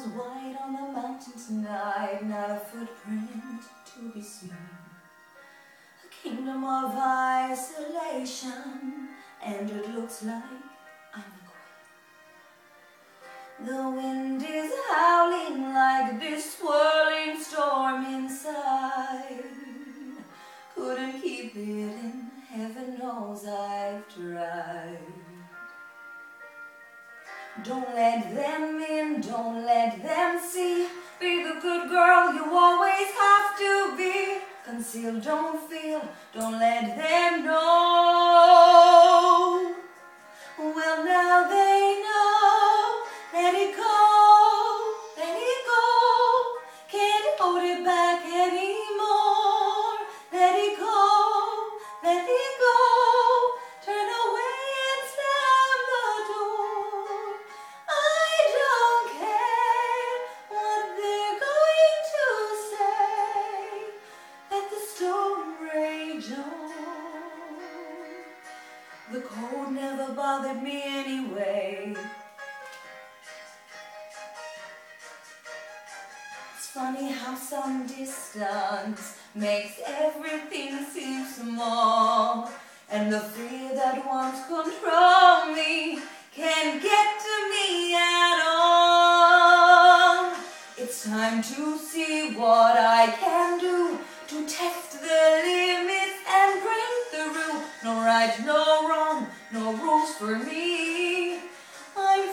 goes white on the mountain tonight, not a footprint to be seen. A kingdom of isolation, and it looks like I'm the queen. The wind is howling like this swirling storm inside. Couldn't keep it in, heaven knows I've tried. Don't let them in, don't let them see. Be the good girl you always have to be. Conceal, don't feel, don't let them know. Well, now they know. Let it go, let it go. Can't hold it back anymore. Let it go, let it go. Turn away and slam the door. I don't care what they're going to say. Let the storm rage on. The cold never bothered me anyway. It's funny how some distance makes everything seem small, and the fear that once controlled me can't get to me at all. It's time to see what I can do to test the limits and break through. No right, no wrong, no rules for me. I'm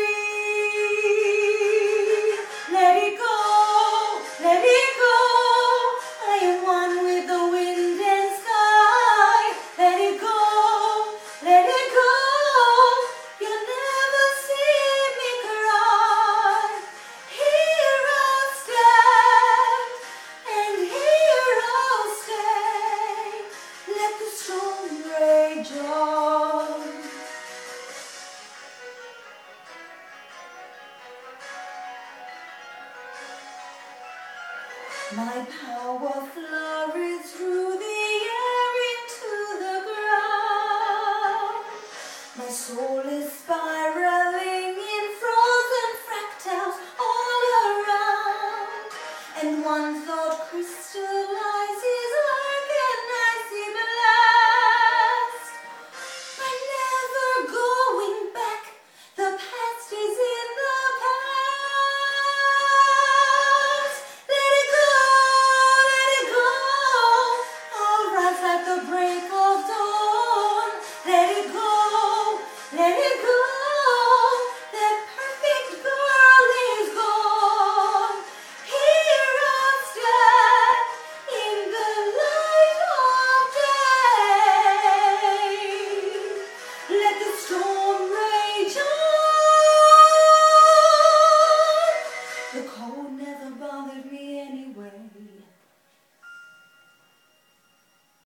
free. Let it go, let it go. I am one with the wind and sky. Let it go, let it go. You'll never see me cry. Here I'll stand, and here I'll stay. Let the storm rage on. My power flurries through the air into the ground. My soul is spined.